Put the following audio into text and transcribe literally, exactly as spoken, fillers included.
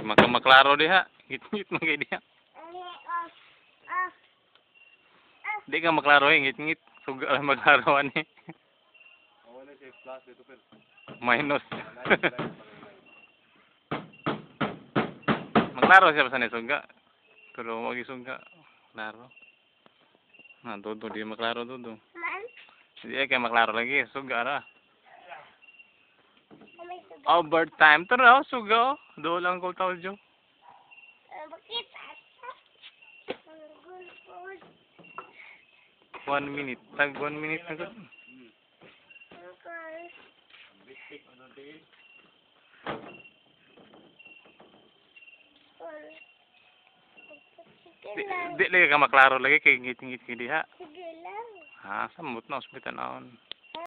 Maka maklaro diha. Ngit-ngit magay diha. Di ka maklaro eh, ngit-ngit. Suga lang maklaro ani. Minus. Maklaro siya sa ni suga. Pero wag suga. Klaro. Nah, todo di maklaro todo. Di kay maklaro lagi, suga ra. Overtime tara, suga. Do lang ko tawag jo. Bakit? One minute. Tag one minute na gud. Di, di lagi ka maklaro lagi kay ngit-ngit kay diha. Sige lang. Ha, samot na hospital naon.